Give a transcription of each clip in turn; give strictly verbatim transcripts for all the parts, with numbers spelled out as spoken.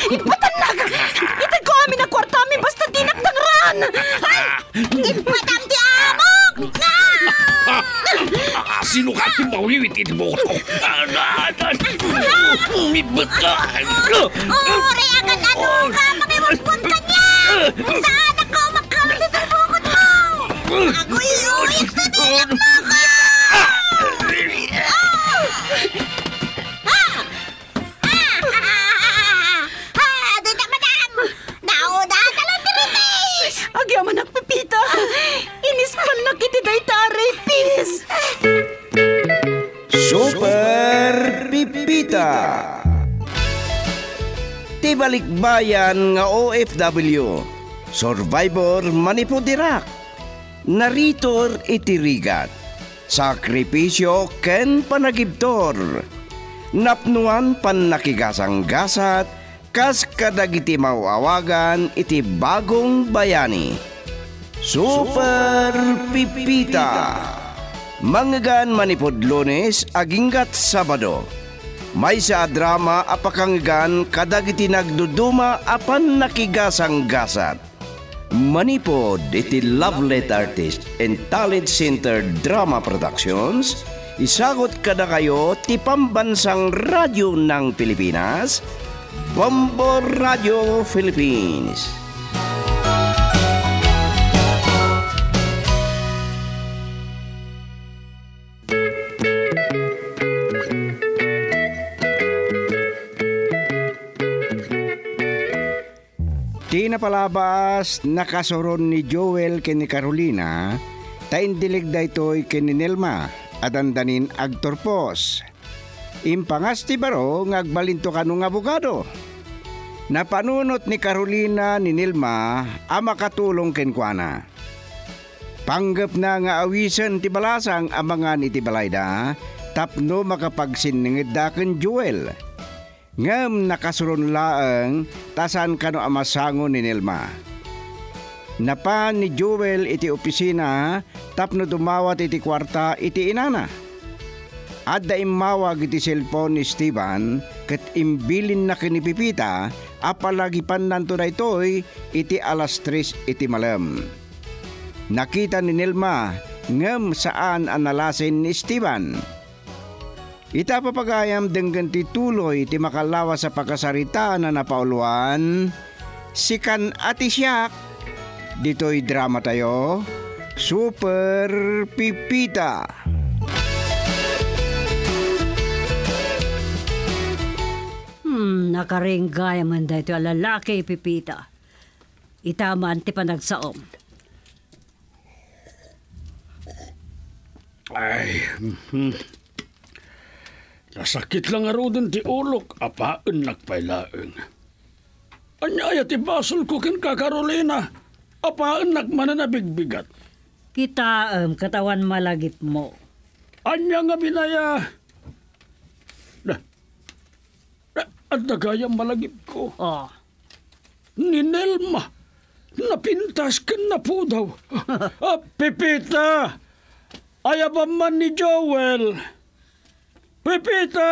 Ipatanak! Itag ko amin ang kwarta amin basta dinagdangran! Ipatam di amok! Sino ka timawliwit mo ko? Umibot ka! Uri agad ano ka! Makiwagpon ka niya! Saan ako magkamit ito bukod mo? Ako iuwit na nilap mo ko! Agyaman nagpipita. Inispan na kiti day taray, pis. Super Pipita. Tibalikbayan nga O F W. Survivor manipudirak. Naritor itirigat. Sakripisyo ken panagibtor. Napnuan pan nakigasang-gasat kas kadagiti mawawagan iti bagong bayani. Super Pipita. Manggan manipod Lunes aginggat Sabado. May sa drama apakanggan kadagiti nagduduma apan nakigasang-gasat. Manipod iti Love Letter Artist and Talent Center Drama Productions. Isagot kada kayo ti pambansang radyo ng Pilipinas, Bombo Radio Philippines. Di napalabas nakasuron ni Joel ken ni Carolina, taindilig daytoy ken ni Nelma at andanin agtorpos. Impangas ti baro ngagbalinto kanong abogado. Napanunot ni Carolina ni Nilma ang makatulong kenkwana. Panggap na nga awisen ti balasang ang mga ni ti balayda tapno makapagsiningid ken Joel. Ngem nakasuron laeng tasan kano amasango ni Nilma. Napan ni Joel iti opisina tapno dumawat iti kwarta iti inana. At da imawag iti cellphone ni Steven ket imbilin na kinipipita apalagi pan nanto na ito'y iti alas tres iti malam. Nakita ni Nilma ngem saan analasin ni Steven. Ita papagayam denggan ti tuloy ti makalawa sa pagkasarita na napauluan sikan ati siyak. Dito'y drama tayo, Super Pipita. Hmm, nakaringgay man dito ang lalaki, Pipita. Itaman ti panagsaom. Ay, hmm. Nasakit lang arudan ti ulok, apaan nagpailaeng. Anyaya ti basol ko ken ka Carolina. Apaan nagmananabigbigat? Kita um, katawan malagip mo. Anya nga binaya. Na, na, at nagayang malagip ko. Oh. Ni Nelma. Napintas ka na po daw. Ah, Pipita! Ayaban man ni Joel. Pipita!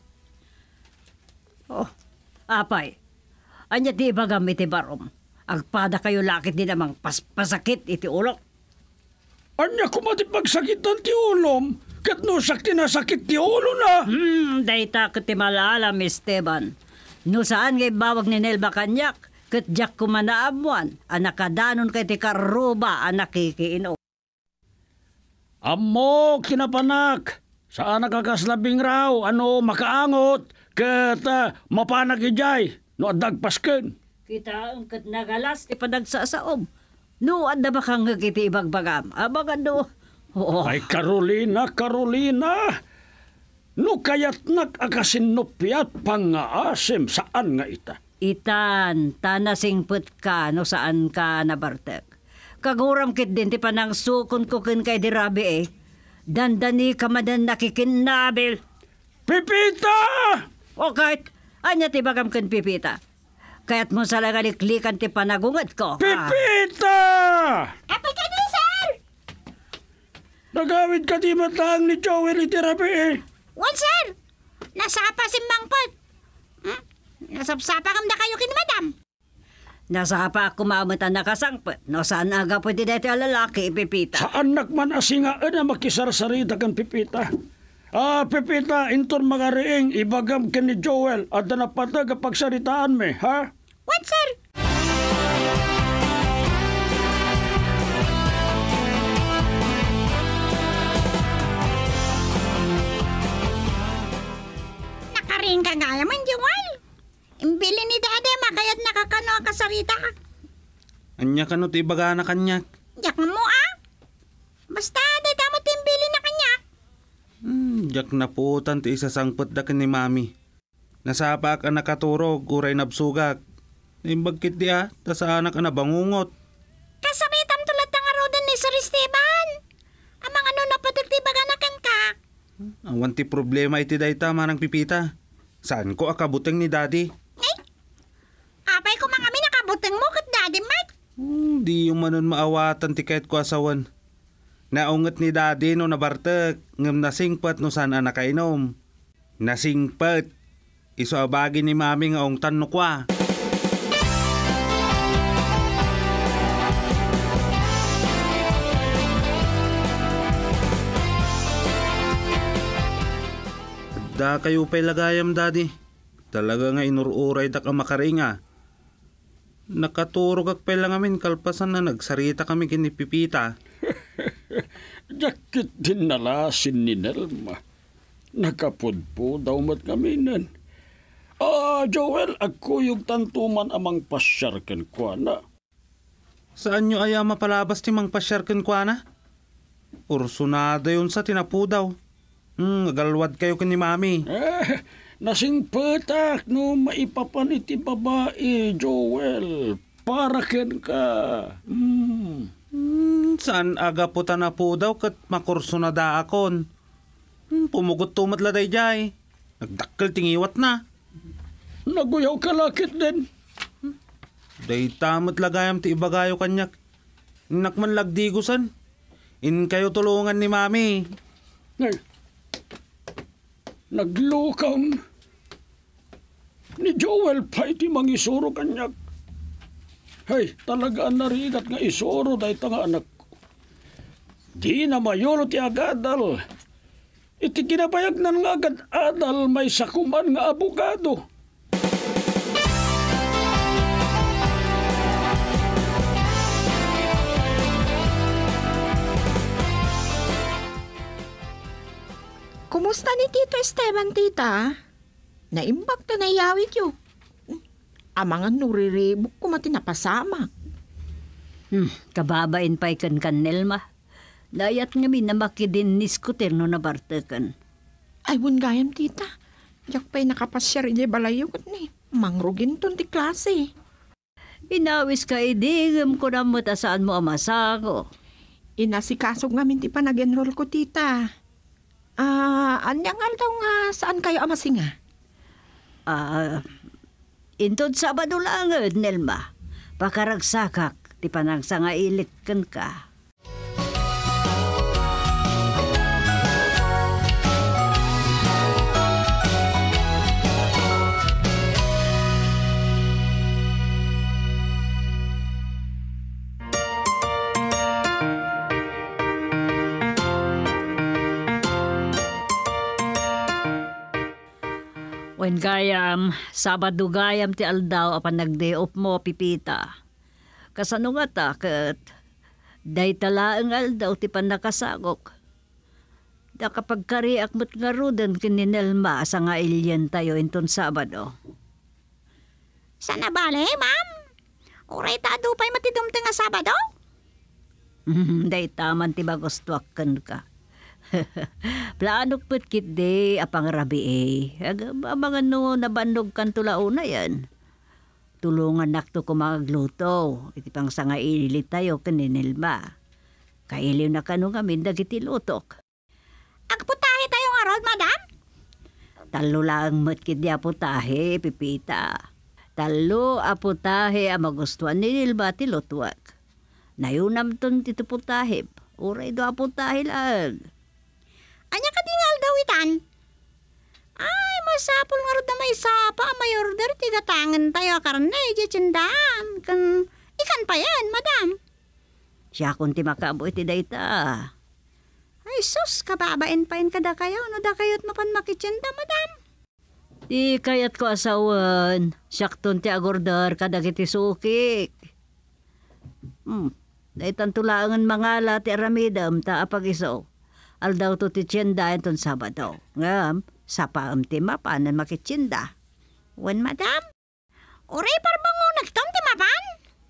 Oh, apay. Anya ti ibagam iti barom. Agpada kayo lakit din namang paspasakit iti ulok. Anya kumati pagsakitan ti ulom. Kat no sakti na sakit ti ulo na. Hmm, dayta kat ti malalam, Esteban. No saan ngay bawag ni Nelba kanyak. Kat jak kumanaamuan. Anakadanon kay ti karuba anak kikiino. Amok, tinapanak. Saan nakakaslabing raw. Ano makaangot. Kat uh, mapanag ijay. No adagpasken. Kita ang kat nagalas ti panagsasaom. No, anda ba kang iti ibagbagam? Abang ano? Oh. Ay, Carolina, Carolina. No kayat nag-akasinupyat pang-aasem saan nga ita? Itan, tanasingput ka no saan ka nabartek. Kaguram kit din ti panang sukon ko kin kay dirabi eh. Dandani ka madan nakikinabil. Pipita! O kahit, anya ti bagam kin Pipita. Kaya't mo sa lagaliklikan ti panagungat ko. Pipita! Apay ka din, sir! Nagawid ka di matang ni Joel itirabi eh. Well, sir, nasapa si Mangpot. Hmm? Nasapsapakam na kayo kin madam. Nasapa ako mamata nakasangpet. No saan aga pwede dito ang lalaki, Pipita? Sa anak man asingaan na makisarsarita kan Pipita. Ah, Pipita, inton mga riing, ibagam ka ni Joel at napatag ang pagsaritaan me, ha? What, sir? Nakaring ka nga naman, Joel. Imbili ni Dade, makayat nakakano ang kasarita. Anya ka no, tibaga na kanyak. Yak mo, ah. Basta, dada mo timbili na kanya. Hmm, jak na po, tanti isa sangpot da ni mami. Nasapa ka nakaturog, uray nabsugak. Imbagkit di ah, ta sa anak ka na bangungot. Kasaritam tulad ng arodan ni Sir Esteban. Amang ano na patagtibaga na kan ka. Awan ti problema iti dayta manang Pipita. Saan ko akabuteng ni daddy? Ay, apay ko mga mi nakabuteng mo kat Daddy Mike. Hmm, di yung manon maawatan ti kahit ko asawan. Naunget ni daddy no nabartek, ngam nasingpat no saan anak kainom. Nasingpat. Iso abagi ni mami nga ong tanno kwa. Da kayo pa'y lagayam, daddy. Talaga nga inururay da ka makaringa. Nakaturog ak pa'y lang amin kalpasan na nagsarita kami kini Pipita. Jakit din nalasin ni Nelma. Nakapudpo daw mat kami nan. Ah, Joel, ako yung tantuman amang pasyarkan ko na. Saan nyo aya mapalabas ti mang pasyarkan kwa na? Ursunada yun sa tinapu daw. Hmm, galwad kayo kini mami. Eh, nasing petak no maipapan iti babae, Joel. Para ken ka. Hmm. Hmm, saan aga po na po daw kat makursunada akon? Hmm, pumugot tumat laday jay. Nagdakkel tingiwat na. Naguyaw ka lakit din. Day tamat lagayam ti ibagayo kanyak. Nakman lagdigusan. In kayo tulungan ni mami. Ay, naglukam ni Joel pa iti mangisuro kanyak. Hay, talaga narigat nga isuro dahi nga anak ko. Di na mayulo ti agadal. Iti kinabayag nan nga agad adal may sakuman nga abogado. Kumusta ni Tito Esteban, tita? Naimbag ta na yawit yo. Amangan nuriribok ko mati napasama. Hmm, kababain pa ikan kan Nelma. Dayat nga mi na makidinis ko terno na bartekan. Ay, wun gayam, tita. Yak pa'y nakapasyar ije balayot ni. Mangrugin ton ti klase. Inawis ka idigam ko na mata saan mo amasago. Inasikasog nga minti pa nag-enroll ko, tita. Ah, anyang aldaw nga saan kayo amasinga? Ah, intod Sabado lang, Nelma. Pakaragsakak, ti panagsa nga ilit kan ka. Wen gayam, Sabado gayam ti aldaw apan nag-day off mo, Pipita. Kasano nga ta, kat day talaang aldaw ti panakasagok. Da kapag kariak mo't nga rudan kininelma sa nga ilyan tayo inton Sabado. Sana bale, ma'am? Uray tado pa'y matidumte nga Sabado? Day taman ti bagustuakan ka. Planok put kit day apang rabi eh. Mga no nabanog kan tulauna yan. Tulungan nakto ko magluto. Iti pang sanga ililit tayo kaninilma. Kailiw na kano kami dagiti lutok. Agputahe tayong arod, madam? Talo lang mo't kit di aputahe, Pipita. Talo aputahe ang magustuhan ni Nilba ti lutwak. Nayunam ton tito putahe. Uray do aputahe lang. Anya ka dingal daw itan? Ay, masapol nga rin na may sapa. May order, tigatangan tayo karne, di tsindahan. Kan, ikan pa yan, madam. Siya kung ti makaabo iti dayta. Ay, sus, kababain pa yun kada kayo. No da kayo't mapan makitsinda, madam. Di kayat ko asawan. Siyakton ti agordar kadag iti sukik. Hmm. Daytan tulangan mangala ti aramidam ta apag iso. Aldaw to ti tiyenda enton Sabado. Ngam, sa paam ti mapanan makitsinda. Wen, madam. Uray parbango nagtom ti mapan.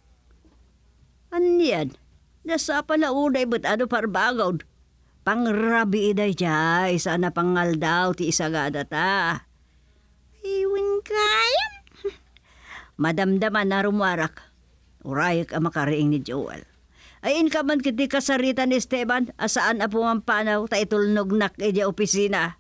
Anyan? Nasa pala unay ba't ano parbagod? Pangrabi iday jay, sana pangaldaw ti isagada ta. Iwin kayam. Madamdaman na rumarak. Urayak ang makariing ni Joel. Ayin ka man kiti kasarita ni Esteban, asaan apo ang panaw, ta itulnog nak ija opisina.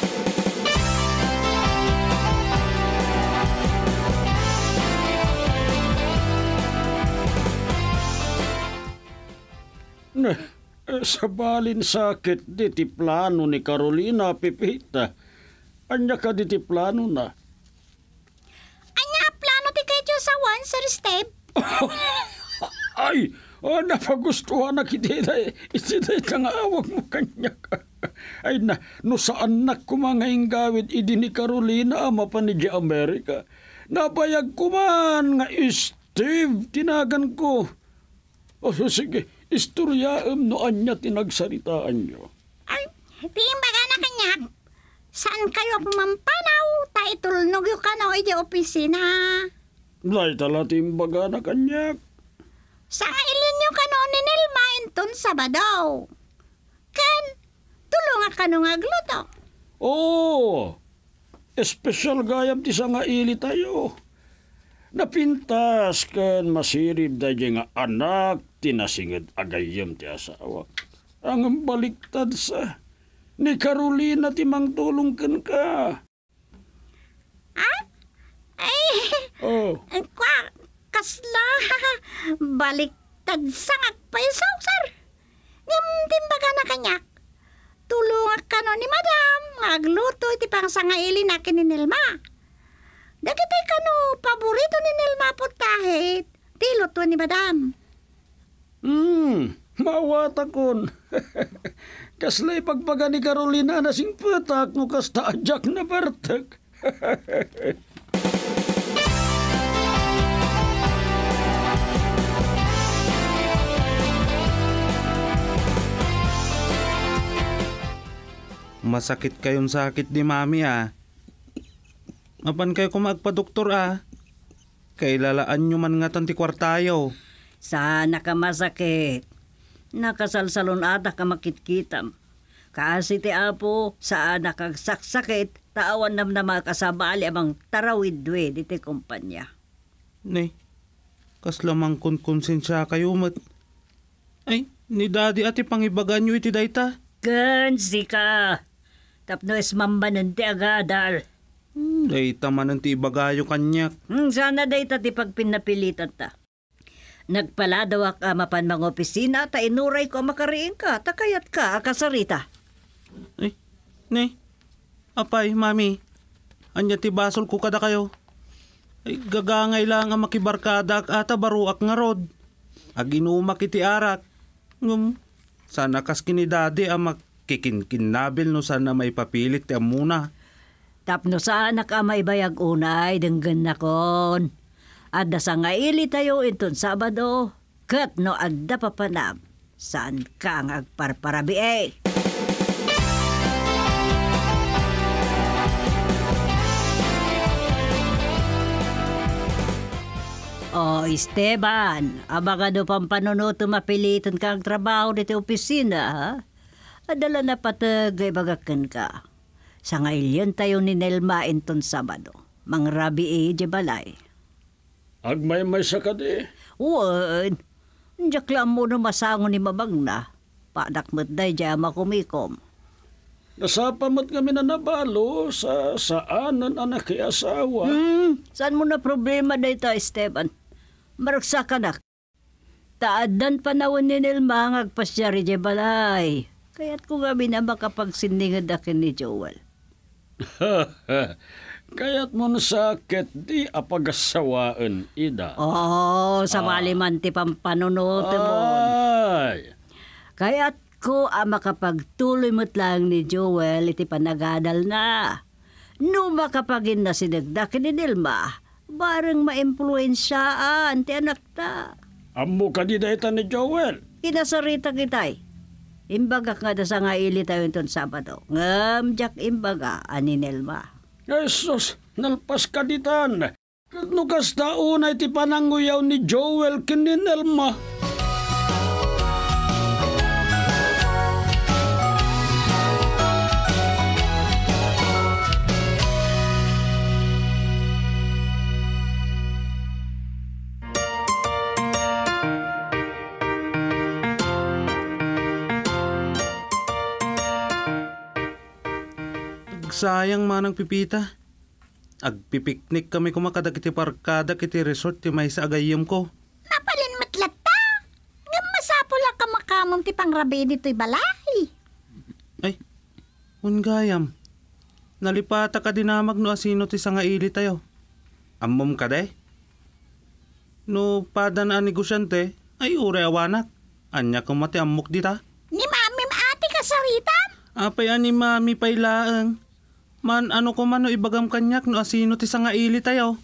Na, eh, sa balin sakit di ti plano ni Carolina Pipita. Anya ka di ti plano na. Anya plano ti kayo sa one, Sir Steve? Ay, oh, napagustuhan na kita. Iti day nga awag mo kanya ka. Ay na, no saan na kumangayang gawid idi ni Carolina ama pa ni di Amerika. Nabayag ko man nga Steve, tinagan ko. O sige, istoryaam no anya tinagsaritaan nyo. Ay, timbaga na kanya. Saan kayo pumampanaw? Ta itulnog yung kanaw iti opisina. Lay tala timbaga na kanya. Sa ilin yung kano ni Nelma inton Sabado. Kan, tulungan ka nung agluto. Oo, espesyal gayam ti sa nga ili tayo. Napintas kan masirib da nga anak tinasingad agayam ti asawa. Ang baliktad sa ni Carolina ti mangtulong kan ka. Ah? Ay, Oh, kwa, kasla, baliktad sangag pa yung sir. Ngam timbaga na kanyak. Tulungan ka no ni madam, agluto iti pang sangaili na kininilma. Dagitay ka no, paborito ni Nelma putahit. Tiluto ni madam. hmm, mawata kon. Kaslay pagpaga ni Carolina na sing patak no kasta ajak na bartak. Masakit kayong sakit ni mami ah. Mapan kayo kumagpa-doktor ah. Kailalaan nyo man nga tanti kwartayo. Sana ka masakit. Nakasalsalon ata ka makitkitam. Kasi ti apo, saan nakasaksakit, tawan nam na makasabali amang tarawid-wid iti kumpanya. Ne, kas lamang kun konsensya kayo mat. Ay, ni daddy ati pangibagan nyo iti dayta. Gansi ka. Tapno es mambanan ti agadal. Hmm, dayta man ang ti ibagayo kanyak. Hmm, sana day ti pagpinapilitan ta. Nagpaladawak ka mapan mga opisina, ta inuray ko makariin ka, takayat ka, akasarita. Ay, ne, apay, mami. Anya ti basol ko kada kayo. Ay, gagangay lang ang makibarkada ata baruak nga rod. Aginumak iti arak. Ngum, sana kas kinidadi ang makikinkinnabil no sana may papilit ti amuna. Tapno sana ka may bayag unay, denggan na kon. Adda sa nga ili tayo inton Sabado, kat no adda papanam, saan ka ang agparparabi eh. Oh, Esteban, abaga do pang panunuto mapilitan kang trabaho dito opisina, ha? Adala na patagay bagakan ka. Sa ngayon tayo ni Nelma inton Sabado, mangrabi e balay. Agmay may sakadi. Uwan, njak lang mo na masangon ni mamang na. Padak mo't day dyan makumikom. Nasapamat kami na nabalo sa saanan anak kay asawa. Hmm, saan mo na problema na ito, Esteban? Maragsa ka na. Taadan panahon ni Nelma ang agpasyari dyan balay. Kaya't ko kami na makapagsindingad akin ni Joel. Kaya't mo sakit di apagasawaan, Ida. Oh, sa maliman ti pampanunot mo. Ay! Kaya't ko ang makapagtuloy mo't lang ni Joel iti panagadal na. No makapagin na sinagdak ni Nilma, bareng ma-impluensyaan ti anak ta. Amo ka di dayta ni Joel. Inasarita kitay. Imbaga ka da sa nga ili tayo itong Sabado. Ngam, jak imbaga, ani Nilma. Jesus, nalpas ka ditan. Nukas taunay ti pananguyaw ni Joel kinin Elma. Sayang manang pipita. Agpipiknik kami kumakadag iti parkada iti resort ti may sa agayom ko. Napalin matlat ta. Nga masapol lang ka makamom ti pangrabi dito'y balay. Ay, ungayam. Nalipata ka dinamag no asino ti sangaili tayo. Ammom ka day? No padan ang negosyante, ay ure awanak. Anya kung mati ammok dita. Ni mami maati ka sarita. Apay ani mami pailaang. Man ano ko man no ibagam kanyak no asino ti sangaili tayo.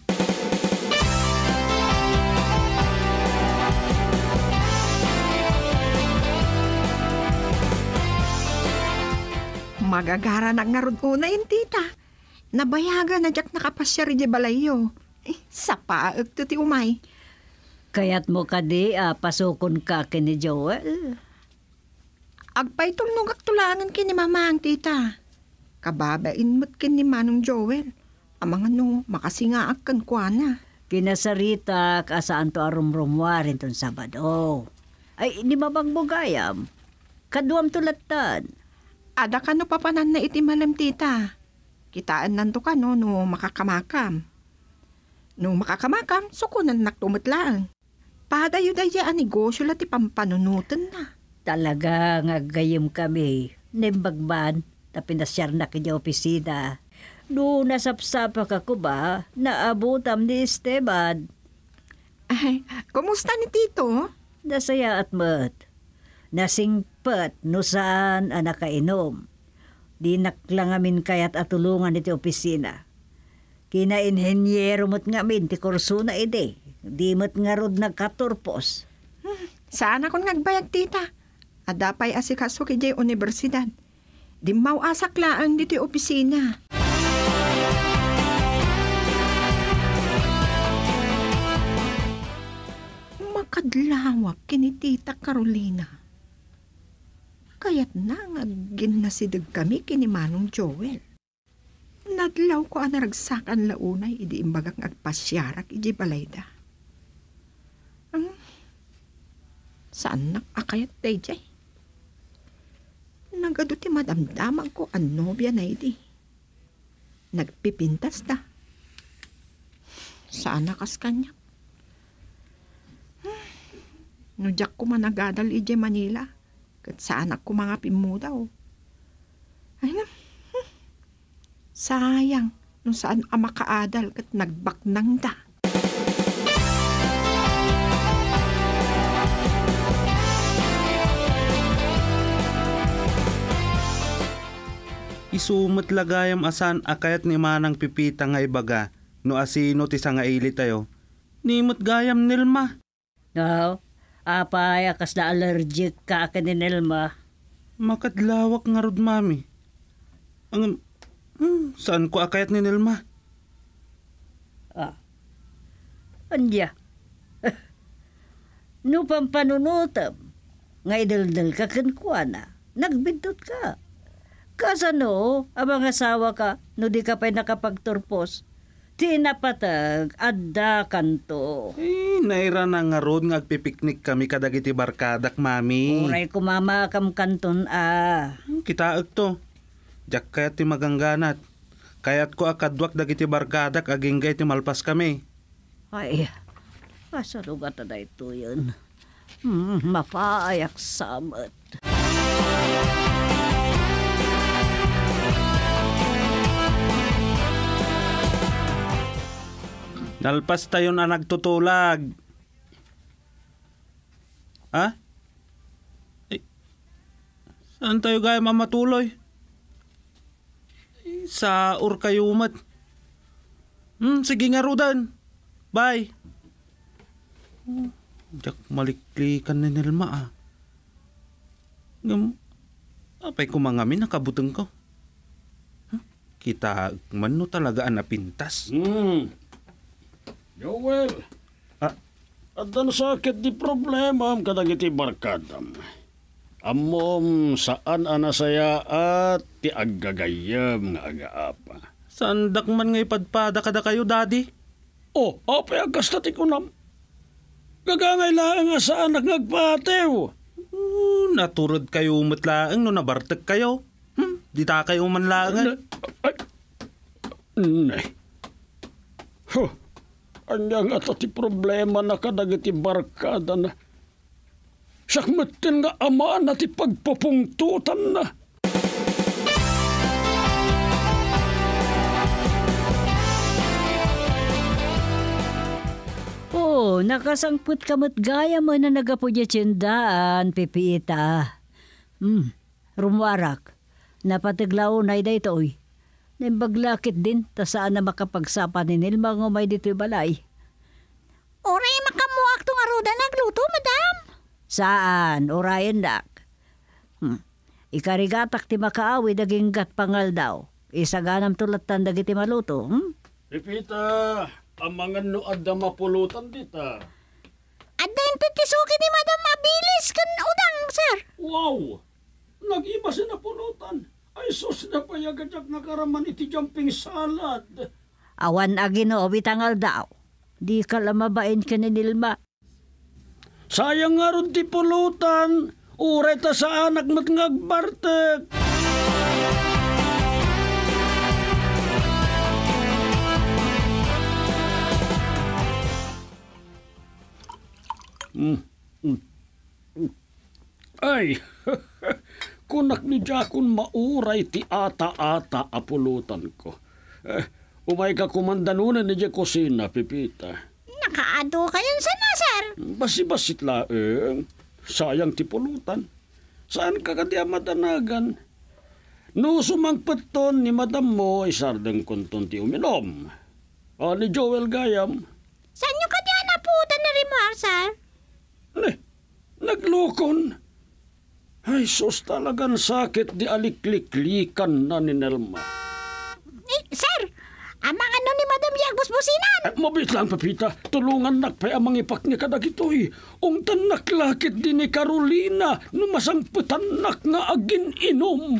Magagara na nga rod una yun, tita. Nabayaga na jak nakapasya rin di balayo. Eh, sa paag to ti umay. Kaya't mo ka di, ah, pasukon ka kini Joel. Agpay tulnugak tulangan kini mamang, tita. Kababain mo't kini Manong Joel. Amang ano, makasingaak kan kwa na. Kinasarita ka saan to arumrumwarin ton Sabado. Ay, ni mabang bugayam. Kaduam tulatan. Ada ka no papanan na iti malam, tita. Kitaan nanto ka no, no makakamakam. No makakamakam, sukunan naktumutlaan. Padayo daya ang negosyo lati pampanunutan na. Talaga nga gayam kami. Nimbagban, na pinasyar na kanya opisina. No nasapsapa ka ko ba, naabutam ni Esteban. Ay, kumusta ni tito? Nasaya at mat. Nasingpat no saan ang nakainom. Di naklangamin kaya't atulungan iti opisina. Kina-inhenyero mo't ngamin ti kurso na ide. Di mo't nga rod nagkaturpos. Hmm, saan akong nagbayag, tita? Adapay asikaso kaya universidad. Di mauasak laang dito opisina. Makadlawak kini Tita Carolina. Kaya't na nga ginasidag kami kini Manong Joel. Nadlaw ko ang naragsakan launay idi imbagak agpasyarak iji balayda. Hmm, saan nakakayat day jay? Nagado ti madamdaman ko ang nobya na idi. Nagpipintas ta. Saan nakas kanya? Hmm. Nudyak ko managadal ije Manila. Kat saan ako mga pimudaw. Ay na. Hmm. Sayang. Nung saan ang makaadal kat nagbaknang da. Isumat lagayam asan akayat ni manang pipita nga ibaga no asino ti sangaili tayo. Nimot gayam Nilma. No, apay akas na allergic ka ka ni Nilma. Makadlawak nga rod mami. Ang hmm, saan ko akayat ni Nilma? Ah. Anya. No pampanunutam. Nga idaldal ka kankwana. Nagbindot ka. Kasano, ang mga asawa ka, no di ka pa'y nakapagturpos, tinapatag, adda kanto. Eh, naira na nga rod nga agpipiknik kami kadagiti barkadak, mami. Uray kumama kam kanton ah. Kitaag to. Diyak kayat ti magangganat. Kayat ko akadwak dagiti barkadak aginggay ti malpas kami. Ay, pasalugat na ito yun. Hmm, mapaayak samat. Nalpas tayo na nagtutulag. Ha? Eh, saan tayo gaya mamatuloy? Eh, sa Urkayumat. Hmm, sige nga Rudan. Bye. Oh, jak maliklikan ni Nelma ah. Ngam, apay ko mangamin nakabuteng ko. Huh? Kita man no talaga ang napintas. Hmm. Joel. Ah, At ang sakit di problema am kadagiti barkadam. Amom saan anasaya at ti aggagayam nga agaapa. sandak man ngay padpada kada kayo, daddy? Oh, apay agas na ti kunam. Gagangay lang nga sa anak nagpatew. Uh, naturod kayo umutlaang no nabartek kayo. Hmm, di ta kayo manlaangan. Ay, nay. Huh. Anya nga ta ti problema na kadagiti barkada na. Sakmatin nga ama na ti pagpupungtutan na. Oh, nakasangput kamot gaya mo na nagapudya tiyendaan, Pipita. Hmm, rumwarak. Napataglaw na iday to, oy. Nimbaglakit din, ta saan na makapagsapa ni Nilma ngumay dito'y balay. Oray makamuak to nga ruda nagluto, madam. Saan? Orayan dak. Hmm. Ikarigatak ti makaawi daging gat pangal daw. Isaganam tulatan dagiti maluto. Hmm? Pipita, amangan no adda mapulutan dita. Adda yung tutisuki ni madam mabilis kan udang, sir. Wow! Nag-iba na pulutan. Ay sus na payagajak nakaraman iti jumping salad. Awan agino bitangal daw. Di ka lamabain ka ni Nilma. Sayang nga ron ti pulutan. Uray ta sa anak mat ngagbartek. Mm. Mm. Mm. Ay, kunak ni Jakun mauray ti ata-ata apulutan ko. Eh, umay ka kumandanunan ni kusina, Pipita. Nakaado kayon sana, sir. Basi-basit laeng. Sayang ti pulutan. Saan ka kadiya madanagan? No sumangpeton ni madam mo, isardeng konton ti uminom. O ni Joel Gayam. Saan nyo kadya na putan na rin mo, sir? Ne, naglukon. Ay, sus talagang sakit di alikliklikan na ni Nelma. Eh, sir, amang ano ni madam di agbusbusinan. Eh, mabit lang, Pepita. Tulungan nakpay amang ipak ni kadagitoy. Ungtan naklakit din ni Carolina numasangputan nak nga agin inom.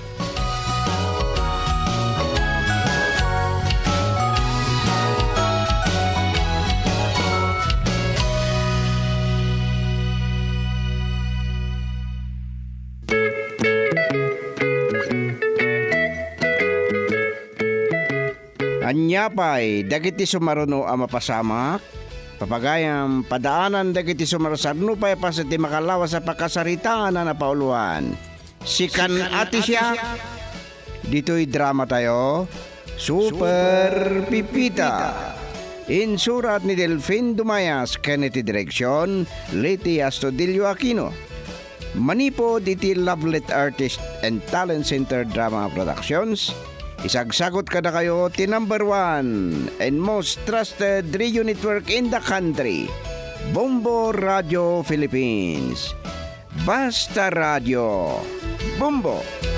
Anyapay, dagiti sumaruno ang mapasamak, papagayam, padaanan dagiti sumarasarno pa'y pasati makalawa sa pakasaritaan na napauluan. Sikan ati siya, dito'y drama tayo, Super Pipita. Insurat ni Delfin Dumayas, Kennedy Direksyon, Leti Astudillo Aquino. Manipo diti Lovelet Artist and Talent Center Drama Productions. Isagsagot kada kayo ti number one and most trusted radio network in the country, Bombo Radio Philippines. Basta Radio. Bombo.